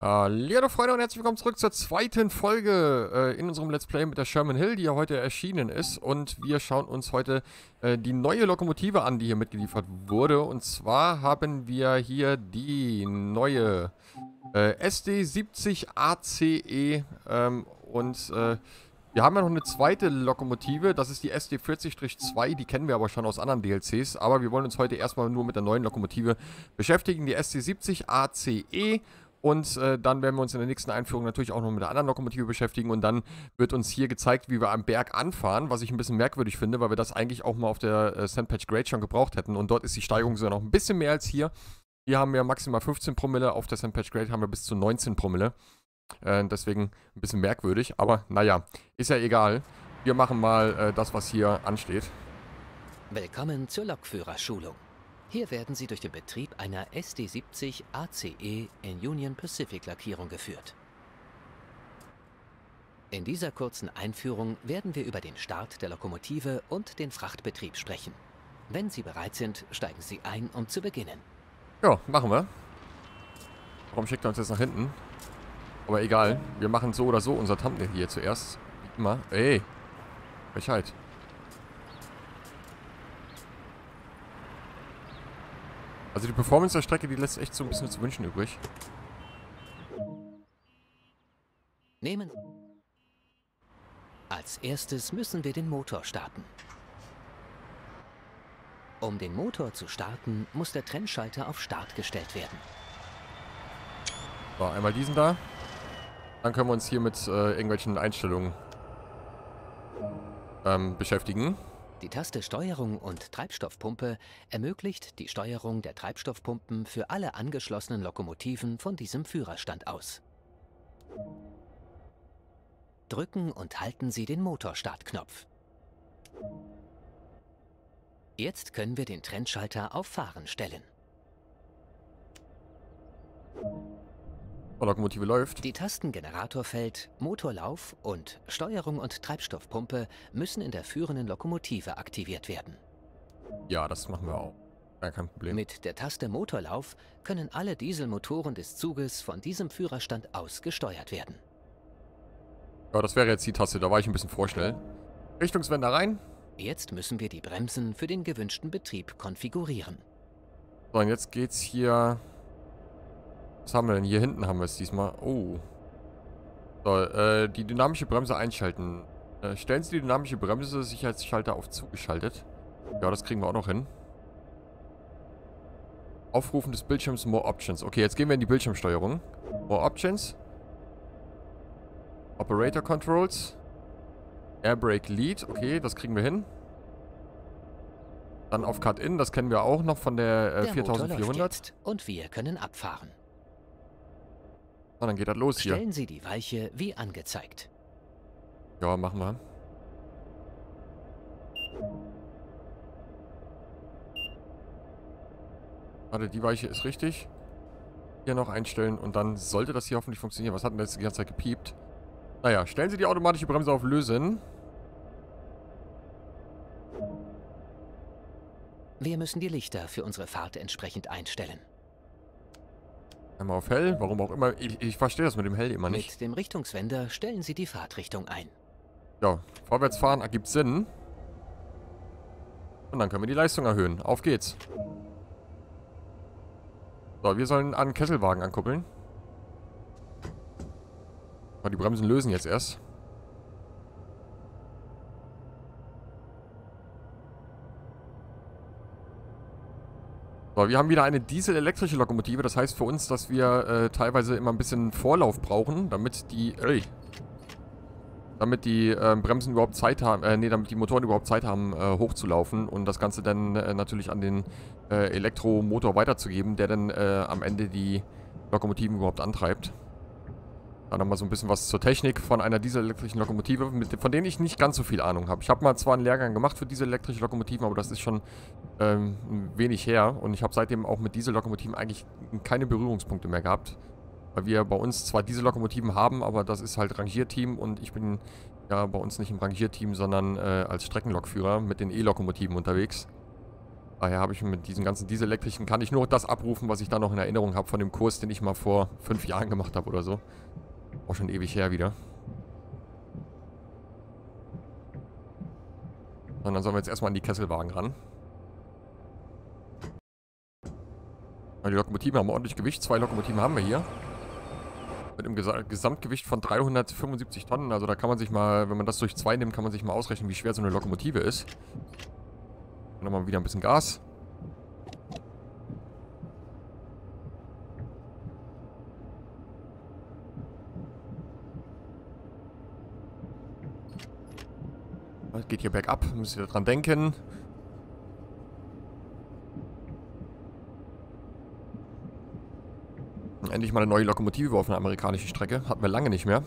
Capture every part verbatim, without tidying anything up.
Hallo Freunde und herzlich willkommen zurück zur zweiten Folge äh, in unserem Let's Play mit der Sherman Hill, die ja heute erschienen ist. Und wir schauen uns heute äh, die neue Lokomotive an, die hier mitgeliefert wurde. Und zwar haben wir hier die neue äh, S D siebzig A C E. Ähm, und äh, wir haben ja noch eine zweite Lokomotive, das ist die S D vierzig zwei, die kennen wir aber schon aus anderen D L Cs. Aber wir wollen uns heute erstmal nur mit der neuen Lokomotive beschäftigen, die S D siebzig A C E. Und äh, dann werden wir uns in der nächsten Einführung natürlich auch noch mit der anderen Lokomotive beschäftigen. Und dann wird uns hier gezeigt, wie wir am Berg anfahren, was ich ein bisschen merkwürdig finde, weil wir das eigentlich auch mal auf der äh, Sandpatch Grade schon gebraucht hätten. Und dort ist die Steigerung sogar noch ein bisschen mehr als hier. Hier haben wir maximal fünfzehn Promille, auf der Sandpatch Grade haben wir bis zu neunzehn Promille. Äh, deswegen ein bisschen merkwürdig, aber naja, ist ja egal. Wir machen mal äh, das, was hier ansteht. Willkommen zur Lokführerschulung. Hier werden Sie durch den Betrieb einer S D siebzig A C E in Union Pacific Lackierung geführt. In dieser kurzen Einführung werden wir über den Start der Lokomotive und den Frachtbetrieb sprechen. Wenn Sie bereit sind, steigen Sie ein, um zu beginnen. Ja, machen wir. Warum schickt er uns jetzt nach hinten? Aber egal, wir machen so oder so unser Thumbnail hier zuerst. Wie immer. Ey, Frechheit. Also die Performance der Strecke, die lässt echt so ein bisschen zu wünschen übrig. Nehmen. Als erstes müssen wir den Motor starten. Um den Motor zu starten, muss der Trennschalter auf Start gestellt werden. So, einmal diesen da. Dann können wir uns hier mit äh, irgendwelchen Einstellungen ähm, beschäftigen. Die Taste Steuerung und Treibstoffpumpe ermöglicht die Steuerung der Treibstoffpumpen für alle angeschlossenen Lokomotiven von diesem Führerstand aus. Drücken und halten Sie den Motorstartknopf. Jetzt können wir den Trennschalter auf Fahren stellen. Die Lokomotive läuft. Die Tasten Generatorfeld, Motorlauf und Steuerung und Treibstoffpumpe müssen in der führenden Lokomotive aktiviert werden. Ja, das machen wir auch. Gar kein Problem. Mit der Taste Motorlauf können alle Dieselmotoren des Zuges von diesem Führerstand aus gesteuert werden. Ja, das wäre jetzt die Taste, da war ich ein bisschen vorschnell. Richtungswender rein. Jetzt müssen wir die Bremsen für den gewünschten Betrieb konfigurieren. So, und jetzt geht's hier... Was haben wir denn? Hier hinten haben wir es diesmal. Oh. So, äh, die dynamische Bremse einschalten. Äh, stellen Sie die dynamische Bremse, Sicherheitsschalter auf zugeschaltet. Ja, das kriegen wir auch noch hin. Aufrufen des Bildschirms More Options. Okay, jetzt gehen wir in die Bildschirmsteuerung. More Options. Operator Controls. Airbrake Lead. Okay, das kriegen wir hin. Dann auf Cut-In, das kennen wir auch noch von der, äh, der viertausendvierhundert. Motor läuft jetzt und wir können abfahren. Und dann geht das los hier. Stellen Sie die Weiche wie angezeigt. Ja, machen wir. Warte, die Weiche ist richtig. Hier noch einstellen und dann sollte das hier hoffentlich funktionieren. Was hat denn jetzt die ganze Zeit gepiept? Naja, stellen Sie die automatische Bremse auf Lösen. Wir müssen die Lichter für unsere Fahrt entsprechend einstellen. Einmal auf hell, warum auch immer. Ich, ich verstehe das mit dem hell immer nicht. Mit dem Richtungswender stellen Sie die Fahrtrichtung ein. Ja, vorwärts fahren ergibt Sinn. Und dann können wir die Leistung erhöhen. Auf geht's. So, wir sollen an Kesselwagen ankuppeln. Aber die Bremsen lösen jetzt erst. So, wir haben wieder eine dieselelektrische Lokomotive. Das heißt für uns, dass wir äh, teilweise immer ein bisschen Vorlauf brauchen, damit die... Ey, damit die äh, Bremsen überhaupt Zeit haben... Äh, nee, damit die Motoren überhaupt Zeit haben, äh, hochzulaufen. Und das Ganze dann äh, natürlich an den äh, Elektromotor weiterzugeben, der dann äh, am Ende die Lokomotiven überhaupt antreibt. Dann nochmal so ein bisschen was zur Technik von einer dieselelektrischen Lokomotive, mit, von denen ich nicht ganz so viel Ahnung habe. Ich habe mal zwar einen Lehrgang gemacht für dieselelektrische Lokomotiven, aber das ist schon ähm, wenig her. Und ich habe seitdem auch mit Diesellokomotiven eigentlich keine Berührungspunkte mehr gehabt. Weil wir bei uns zwar Diesellokomotiven haben, aber das ist halt Rangierteam und ich bin ja bei uns nicht im Rangierteam, sondern äh, als Streckenlokführer mit den E-Lokomotiven unterwegs. Daher habe ich mit diesen ganzen Dieselelektrischen, kann ich nur das abrufen, was ich da noch in Erinnerung habe von dem Kurs, den ich mal vor fünf Jahren gemacht habe oder so. Auch schon ewig her wieder. Und dann sollen wir jetzt erstmal an die Kesselwagen ran. Die Lokomotiven haben ordentlich Gewicht. Zwei Lokomotiven haben wir hier. Mit einem Gesa Gesamtgewicht von dreihundertfünfundsiebzig Tonnen. Also da kann man sich mal, wenn man das durch zwei nimmt, kann man sich mal ausrechnen, wie schwer so eine Lokomotive ist. Dann nochmal wieder ein bisschen Gas. Es geht hier bergab, müsst ihr dran denken. Endlich mal eine neue Lokomotive auf einer amerikanischen Strecke. Hatten wir lange nicht mehr.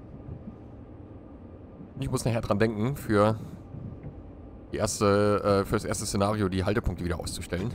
Ich muss nachher dran denken, für, die erste, äh, für das erste Szenario die Haltepunkte wieder auszustellen.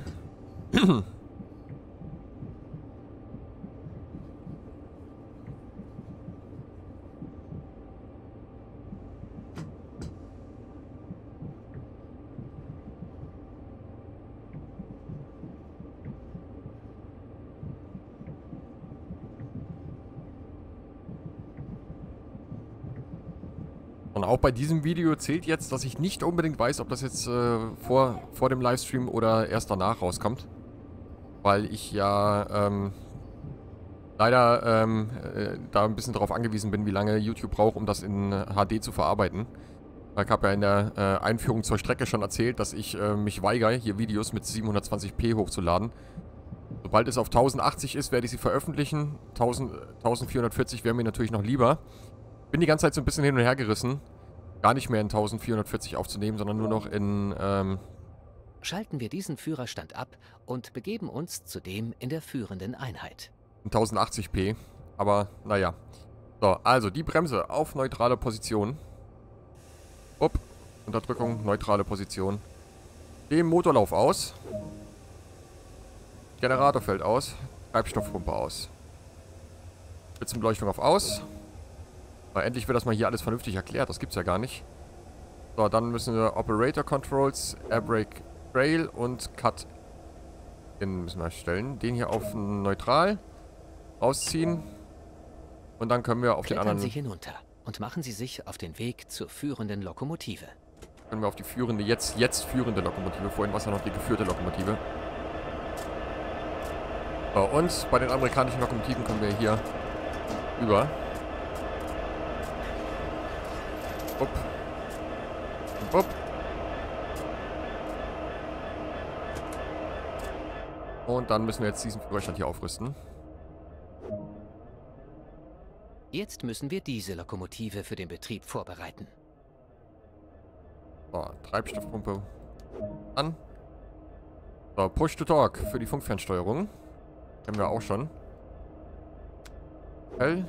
Und auch bei diesem Video zählt jetzt, dass ich nicht unbedingt weiß, ob das jetzt äh, vor, vor dem Livestream oder erst danach rauskommt. Weil ich ja ähm, leider ähm, äh, da ein bisschen darauf angewiesen bin, wie lange YouTube braucht, um das in H D zu verarbeiten. Ich habe ja in der äh, Einführung zur Strecke schon erzählt, dass ich äh, mich weigere, hier Videos mit siebenhundertzwanzig p hochzuladen. Sobald es auf tausendachtzig ist, werde ich sie veröffentlichen. eintausendvierhundertvierzig wäre mir natürlich noch lieber. Bin die ganze Zeit so ein bisschen hin und her gerissen, gar nicht mehr in eintausendvierhundertvierzig aufzunehmen, sondern nur noch in, ähm... Schalten wir diesen Führerstand ab und begeben uns zudem in der führenden Einheit. in tausendachtzig p. Aber, naja. So, also die Bremse auf neutrale Position. Upp. Unterdrückung, neutrale Position. Den Motorlauf aus. Generator fällt aus. Treibstoffpumpe aus. Spitzenbeleuchtung auf aus. So, endlich wird das mal hier alles vernünftig erklärt. Das gibt's ja gar nicht. So, dann müssen wir Operator Controls, Airbrake Trail und Cut in müssen wir stellen. Den hier auf neutral rausziehen. Und dann können wir auf Klettern den anderen... Sie hinunter und machen Sie sich auf den Weg zur führenden Lokomotive. Können wir auf die führende, jetzt, jetzt führende Lokomotive. Vorhin war es ja noch die geführte Lokomotive. So, und bei den amerikanischen Lokomotiven kommen wir hier über. Upp. Und upp. Und dann müssen wir jetzt diesen Führerstand hier aufrüsten. Jetzt müssen wir diese Lokomotive für den Betrieb vorbereiten. So, Treibstoffpumpe an. So, Push to Talk für die Funkfernsteuerung. Kennen wir auch schon. Hell.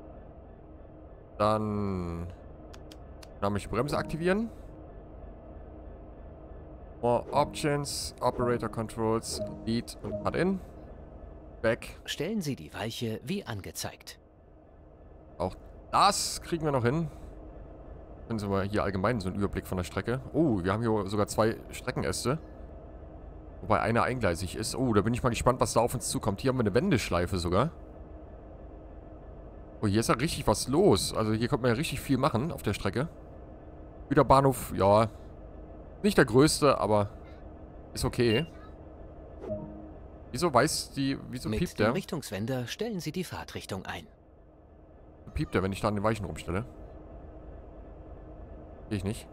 Dann dynamische Bremse aktivieren. More Options, Operator Controls, Lead und Cut in. Back. Stellen Sie die Weiche wie angezeigt. Auch das kriegen wir noch hin. Können Sie mal hier allgemein so einen Überblick von der Strecke. Oh, wir haben hier sogar zwei Streckenäste. Wobei einer eingleisig ist. Oh, da bin ich mal gespannt, was da auf uns zukommt. Hier haben wir eine Wendeschleife sogar. Oh, hier ist ja richtig was los. Also hier kommt man ja richtig viel machen auf der Strecke. Güterbahnhof, ja. Nicht der größte, aber ist okay. Wieso weiß die... Wieso Mit piept dem der? Richtungswender stellen Sie die Fahrtrichtung ein. Piept der, wenn ich da an den Weichen rumstelle? Gehe ich nicht.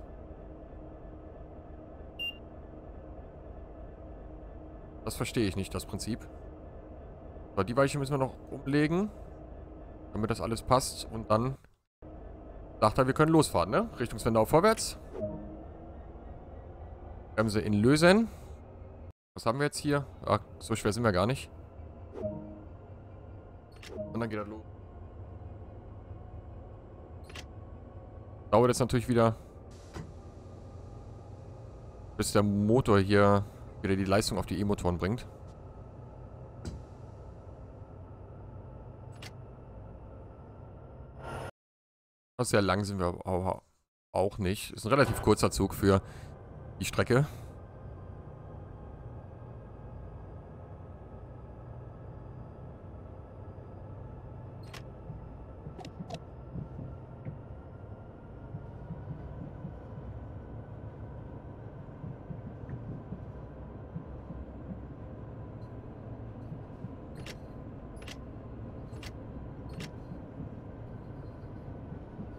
Das verstehe ich nicht, das Prinzip. So, die Weiche müssen wir noch umlegen. Damit das alles passt. Und dann sagt er, wir können losfahren, ne? Richtungswende auf vorwärts. Bremse in Lösen. Was haben wir jetzt hier? Ah, so schwer sind wir gar nicht. Und dann geht er los. Dauert jetzt natürlich wieder, bis der Motor hier wieder die Leistung auf die E-Motoren bringt. Sehr lang sind wir aber auch nicht. Ist ein relativ kurzer Zug für die Strecke.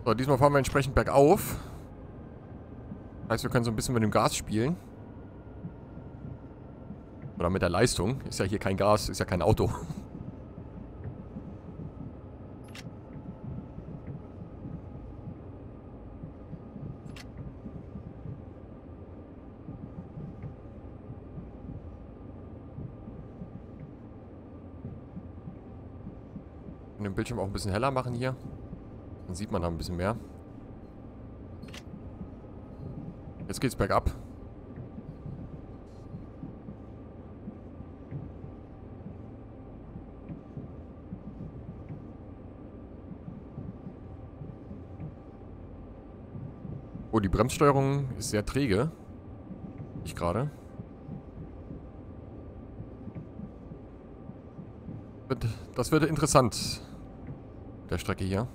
So, diesmal fahren wir entsprechend bergauf. Heißt, wir können so ein bisschen mit dem Gas spielen. Oder mit der Leistung. Ist ja hier kein Gas, ist ja kein Auto. Den Bildschirm auch ein bisschen heller machen hier. Dann sieht man da ein bisschen mehr. Jetzt geht's bergab. Oh, die Bremssteuerung ist sehr träge. Ich gerade. Das wird interessant. Der Strecke hier.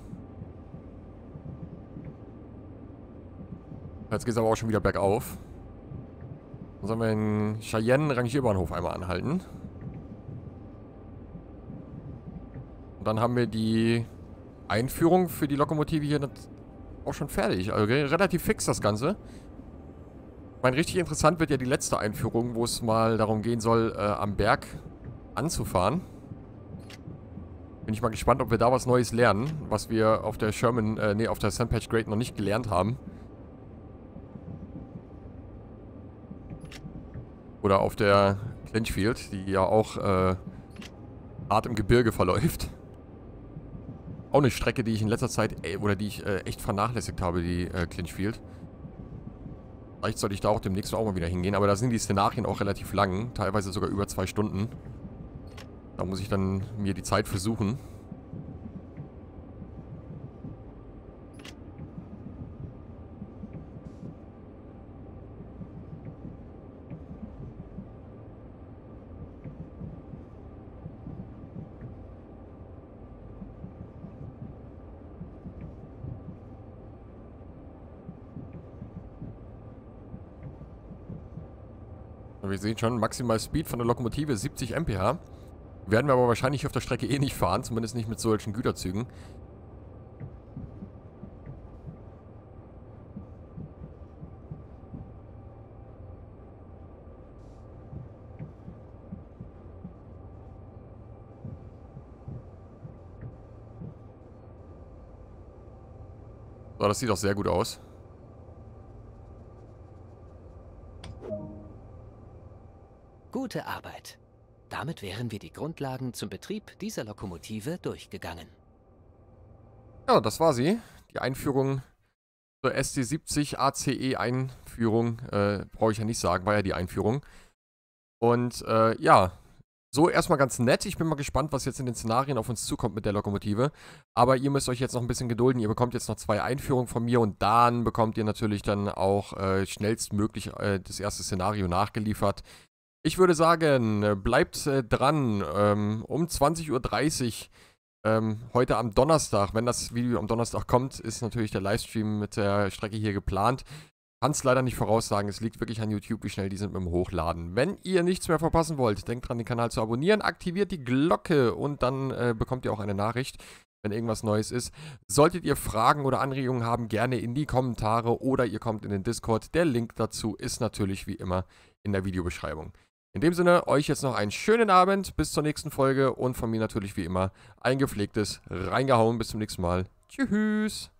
Jetzt geht es aber auch schon wieder bergauf. Dann sollen wir in Cheyenne Rangierbahnhof einmal anhalten. Und dann haben wir die Einführung für die Lokomotive hier auch schon fertig. Also relativ fix das Ganze. Ich meine, richtig interessant wird ja die letzte Einführung, wo es mal darum gehen soll, äh, am Berg anzufahren. Bin ich mal gespannt, ob wir da was Neues lernen, was wir auf der Sherman, äh, nee, auf der Sandpatch Grade noch nicht gelernt haben. Oder auf der Clinchfield, die ja auch äh, hart im Gebirge verläuft. Auch eine Strecke, die ich in letzter Zeit, äh, oder die ich äh, echt vernachlässigt habe, die äh, Clinchfield. Vielleicht sollte ich da auch demnächst auch mal wieder hingehen, aber da sind die Szenarien auch relativ lang, teilweise sogar über zwei Stunden. Da muss ich dann mir die Zeit versuchen. Wir sehen schon, maximal Speed von der Lokomotive siebzig Kilometer pro Stunde. Werden wir aber wahrscheinlich auf der Strecke eh nicht fahren, zumindest nicht mit solchen Güterzügen. So, das sieht auch sehr gut aus. Gute Arbeit. Damit wären wir die Grundlagen zum Betrieb dieser Lokomotive durchgegangen. Ja, das war sie. Die Einführung zur S D siebzig A C E Einführung. Äh, brauche ich ja nicht sagen, war ja die Einführung. Und äh, ja, so erstmal ganz nett. Ich bin mal gespannt, was jetzt in den Szenarien auf uns zukommt mit der Lokomotive. Aber ihr müsst euch jetzt noch ein bisschen gedulden. Ihr bekommt jetzt noch zwei Einführungen von mir und dann bekommt ihr natürlich dann auch äh, schnellstmöglich äh, das erste Szenario nachgeliefert. Ich würde sagen, bleibt äh, dran. Ähm, um zwanzig Uhr dreißig ähm, heute am Donnerstag, wenn das Video am Donnerstag kommt, ist natürlich der Livestream mit der Strecke hier geplant. Kann es leider nicht voraussagen, es liegt wirklich an YouTube, wie schnell die sind mit dem Hochladen. Wenn ihr nichts mehr verpassen wollt, denkt dran, den Kanal zu abonnieren, aktiviert die Glocke und dann äh, bekommt ihr auch eine Nachricht, wenn irgendwas Neues ist. Solltet ihr Fragen oder Anregungen haben, gerne in die Kommentare oder ihr kommt in den Discord. Der Link dazu ist natürlich wie immer in der Videobeschreibung. In dem Sinne, euch jetzt noch einen schönen Abend, bis zur nächsten Folge und von mir natürlich wie immer ein gepflegtes Reingehauen. Bis zum nächsten Mal. Tschüss.